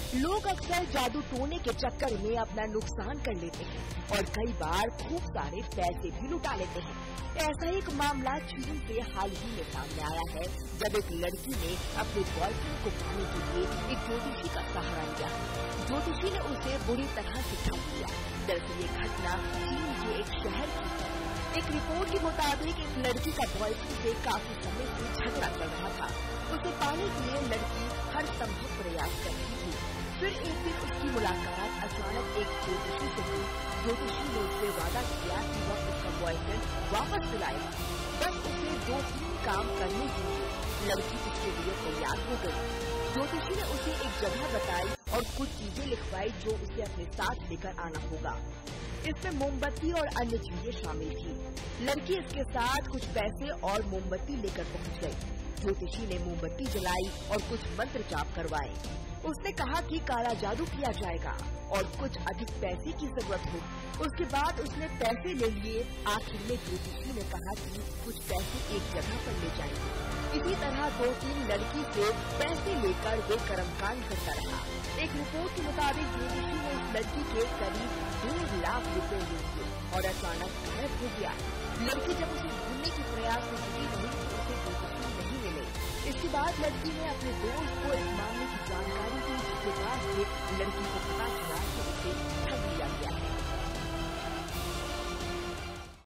लोग अक्सर जादू टोने के चक्कर में अपना नुकसान कर लेते हैं और कई बार खूब सारे पैसे भी लुटा लेते हैं। ऐसा एक मामला चीन से हाल ही में सामने आया है, जब एक लड़की ने अपने बॉयफ्रेंड को पाने के लिए एक ज्योतिषी का सहारा लिया। ज्योतिषी ने उसे बुरी तरह से ठग दिया। दरअसल ये घटना चीन के एक शहर की है। एक रिपोर्ट के मुताबिक एक लड़की का बॉयफ्रेंड से काफी समय से झगड़ा चल रहा था। उसे पाने के लिए लड़की हर संभव प्रयास कर रही थी। फिर एक दिन उसकी मुलाकात अचानक एक ज्योतिषी से हुई। ज्योतिषी ने उससे वादा किया कि वह उसका बॉयफ्रेंड वापस दिलाएगा, बस उसे 2-3 काम करने होंगे। लड़की इसके लिए तैयार हो गई। ज्योतिषी ने उसे एक जगह बताई और कुछ चीजें लिखवाई जो उसे अपने साथ लेकर आना होगा। इसमें मोमबत्ती और अन्य चीजें शामिल थी। लड़की इसके साथ कुछ पैसे और मोमबत्ती लेकर पहुंच गई। ज्योतिषी ने मोमबत्ती जलाई और कुछ मंत्र जाप करवाए। उसने कहा कि काला जादू किया जाएगा और कुछ अधिक पैसे की जरूरत होगी। उसके बाद उसने पैसे ले लिए। आखिर में ज्योतिषी ने कहा कि कुछ पैसे एक जगह पर ले जाएंगे। इसी तरह 2-3 लड़की से पैसे लेकर वे कर्मकांड करता रहा। एक रिपोर्ट के मुताबिक ज्योतिषी ने उस लड़की के करीब 1.5 लाख रुपए ले लिए और अचानक गायब हो गया। लड़की जब उसे ढूंढने के प्रयास में जुटी रही तो उसे ज्योतिषी नहीं मिले। इसके बाद लड़की ने अपने दोस्त को इस मामले की जानकारी दी, जिसके बाद लड़की को पता चला कि उसे ठग लिया